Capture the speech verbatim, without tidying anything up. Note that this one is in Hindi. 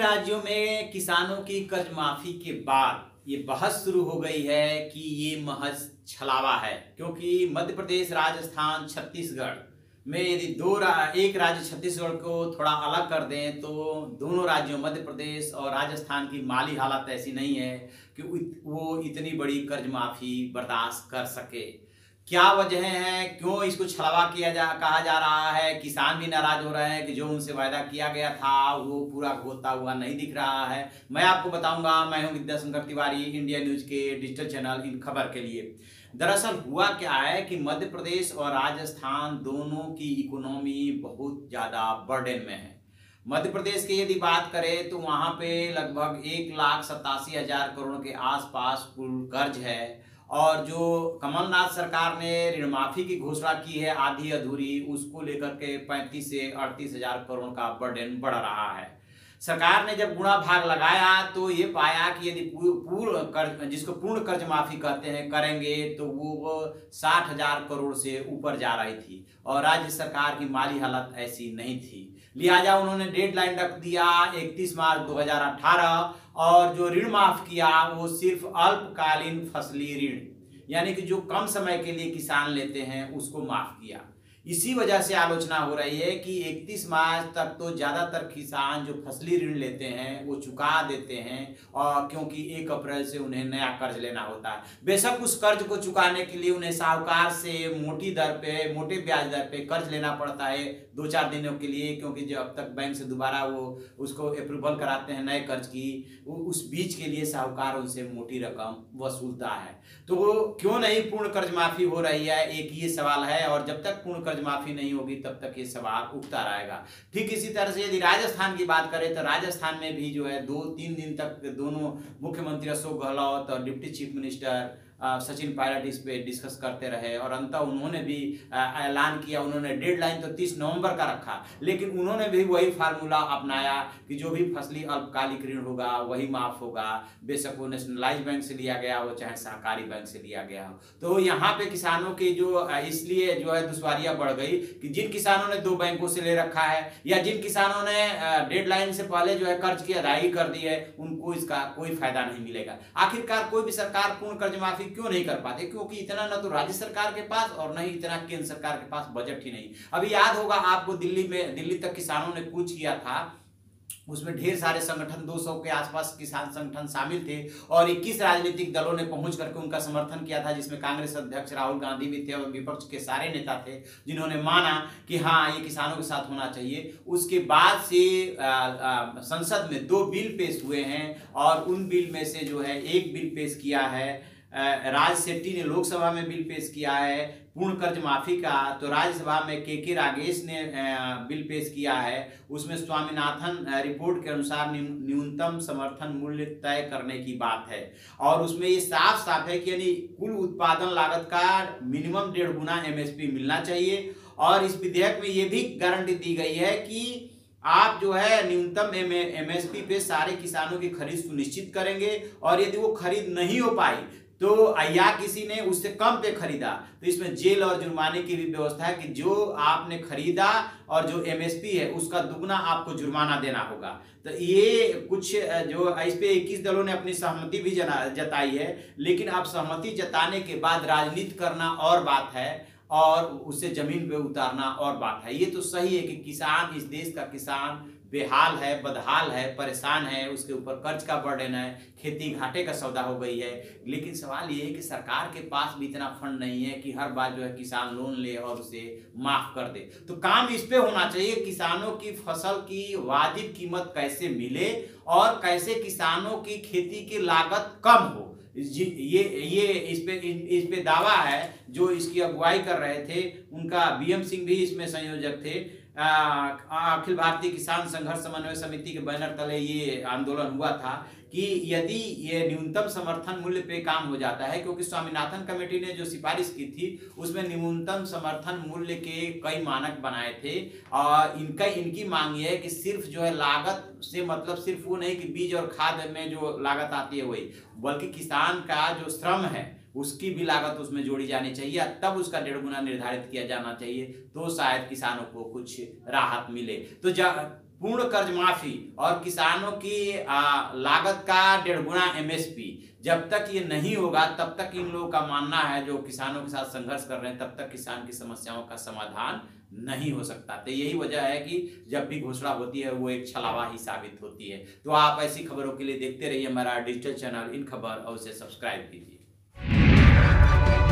राज्यों में किसानों की कर्ज माफी के बाद ये बहस शुरू हो गई है कि ये महज छलावा है, क्योंकि मध्य प्रदेश, राजस्थान, छत्तीसगढ़ में यदि दो रा, एक राज्य छत्तीसगढ़ को थोड़ा अलग कर दें तो दोनों राज्यों मध्य प्रदेश और राजस्थान की माली हालत ऐसी नहीं है कि वो इतनी बड़ी कर्ज माफी बर्दाश्त कर सके। क्या वजह है, क्यों इसको छलावा किया जा कहा जा रहा है? किसान भी नाराज हो रहे हैं कि जो उनसे वायदा किया गया था वो पूरा होता हुआ नहीं दिख रहा है। मैं आपको बताऊंगा। मैं हूं विद्याशंकर तिवारी, इंडिया न्यूज के डिजिटल चैनल इन खबर के लिए। दरअसल हुआ क्या है कि मध्य प्रदेश और राजस्थान दोनों की इकोनॉमी बहुत ज्यादा बर्डन में है। मध्य प्रदेश की यदि बात करें तो वहां पे लगभग एक लाख सतासी हजार करोड़ के आसपास कुल कर्ज है, और जो कमलनाथ सरकार ने ऋण माफी की घोषणा की है आधी अधूरी, उसको लेकर के पैंतीस से अड़तीस हजार करोड़ का बर्डन बढ़ रहा है। सरकार ने जब गुणा भाग लगाया तो ये पाया कि यदि पूर्ण कर्ज, जिसको पूर्ण कर्ज माफी कहते हैं, करेंगे तो वो साठ हजार करोड़ से ऊपर जा रही थी, और राज्य सरकार की माली हालत ऐसी नहीं थी। लिहाजा उन्होंने डेडलाइन रख दिया इकतीस मार्च दो हजार अठारह, और जो ऋण माफ किया वो सिर्फ अल्पकालीन फसली ऋण, यानी कि जो कम समय के लिए किसान लेते हैं उसको माफ किया। इसी वजह से आलोचना हो रही है कि इकतीस मार्च तक तो ज्यादातर किसान जो फसली ऋण लेते हैं वो चुका देते हैं, और क्योंकि एक अप्रैल से उन्हें नया कर्ज लेना होता है। बेशक उस कर्ज को चुकाने के लिए उन्हें साहूकार से मोटी दर पे, मोटे ब्याज दर पे कर्ज लेना पड़ता है दो चार दिनों के लिए, क्योंकि जब तक बैंक से दोबारा वो उसको अप्रूवल कराते हैं नए कर्ज की, उस बीच के लिए साहूकार उनसे मोटी रकम वसूलता है। तो वो क्यों नहीं पूर्ण कर्ज माफी हो रही है, एक ये सवाल है। और जब तक पूर्ण कर्ज माफी नहीं होगी तब तक ये सवाल उठता रहेगा। ठीक इसी तरह से यदि राजस्थान की बात करें तो राजस्थान में भी जो है दो तीन दिन तक दोनों मुख्यमंत्री अशोक गहलोत और deputy chief minister Sachin Pilot इस पे डिस्कस करते रहे, और अंततः उन्होंने भी ऐलान किया। उन्होंने डेडलाइन तो तीस नवंबर का रखा, लेकिन उन्होंने भी वही फार्मूला अपनाया कि जो भी फसली अल्पकालिक ऋण होगा वही माफ होगा, बेशक वो नेशनलाइज बैंक से लिया गया हो चाहे सहकारी बैंक से लिया गया हो। तो यहाँ पे किसानों की जो इसलिए जो है दुश्वारियां बढ़ गई कि जिन किसानों ने दो बैंकों से ले रखा है, या जिन किसानों ने डेडलाइन से पहले जो है कर्ज की अदायगी कर दी है, उनको इसका कोई फायदा नहीं मिलेगा। आखिरकार कोई भी सरकार पूर्ण कर्ज माफी क्यों नहीं कर पाते? क्योंकि इतना ना तो राज्य सरकार के पास और न ही इतना केंद्र सरकार के पास बजट ही नहीं। अभी याद होगा आपको, दिल्ली में दिल्ली तक किसानों ने कूच किया था, उसमें ढेर सारे संगठन, दो सौ के आसपास किसान संगठन शामिल थे, और इक्कीस राजनीतिक दलों ने पहुंच करके उनका समर्थन किया था, जिसमें कांग्रेस अध्यक्ष राहुल गांधी भी थे और विपक्ष के सारे नेता थे, जिन्होंने माना कि हाँ ये किसानों के साथ होना चाहिए। उसके बाद से आ, आ, संसद में दो बिल पेश हुए हैं, और उन बिल में से जो है एक बिल पेश किया है राज शेट्टी ने, लोकसभा में बिल पेश किया है पूर्ण कर्ज माफी का, तो राज्यसभा में के के रागेश ने बिल पेश किया है। उसमें स्वामीनाथन रिपोर्ट के अनुसार न्यूनतम समर्थन मूल्य तय करने की बात है, और उसमें ये साफ साफ है कि यानी कुल उत्पादन लागत का मिनिमम डेढ़ गुना एमएसपी मिलना चाहिए। और इस विधेयक में ये भी गारंटी दी गई है कि आप जो है न्यूनतम एमएसपी पे सारे किसानों की खरीद सुनिश्चित करेंगे, और यदि वो खरीद नहीं हो पाई तो या किसी ने उससे कम पे खरीदा तो इसमें जेल और जुर्माने की भी व्यवस्था है कि जो आपने खरीदा और जो एमएसपी है उसका दुगना आपको जुर्माना देना होगा। तो ये कुछ जो इस पे इक्कीस दलों ने अपनी सहमति भी जताई है, लेकिन अब सहमति जताने के बाद राजनीति करना और बात है, और उसे जमीन पे उतारना और बात है। ये तो सही है कि किसान, इस देश का किसान बेहाल है, बदहाल है, परेशान है, उसके ऊपर कर्ज का बर्डन है, खेती घाटे का सौदा हो गई है। लेकिन सवाल ये है कि सरकार के पास भी इतना फंड नहीं है कि हर बार जो है किसान लोन ले और उसे माफ कर दे। तो काम इस पे होना चाहिए, किसानों की फसल की वाजिब कीमत कैसे मिले और कैसे किसानों की खेती की लागत कम हो। ये ये इस पे इस पे दावा है। जो इसकी अगुवाई कर रहे थे उनका बीएम सिंह भी इसमें संयोजक थे। अखिल भारतीय किसान संघर्ष समन्वय समिति के बैनर तले ये आंदोलन हुआ था कि यदि ये न्यूनतम समर्थन मूल्य पे काम हो जाता है, क्योंकि स्वामीनाथन कमेटी ने जो सिफारिश की थी उसमें न्यूनतम समर्थन मूल्य के कई मानक बनाए थे, और इनका इनकी मांग ये है कि सिर्फ जो है लागत से मतलब सिर्फ वो नहीं कि बीज और खाद में जो लागत आती है वही, बल्कि किसान का जो श्रम है उसकी भी लागत उसमें जोड़ी जानी चाहिए, तब उसका डेढ़ गुना निर्धारित किया जाना चाहिए, तो शायद किसानों को कुछ राहत मिले। तो पूर्ण कर्ज माफी और किसानों की आ, लागत का डेढ़ गुना एमएसपी, जब तक ये नहीं होगा तब तक इन लोगों का मानना है, जो किसानों के साथ संघर्ष कर रहे हैं, तब तक किसान की समस्याओं का समाधान नहीं हो सकता। तो यही वजह है कि जब भी घोषणा होती है वो एक छलावा ही साबित होती है। तो आप ऐसी खबरों के लिए देखते रहिए हमारा डिजिटल चैनल इन खबर और उसे सब्सक्राइब कीजिए।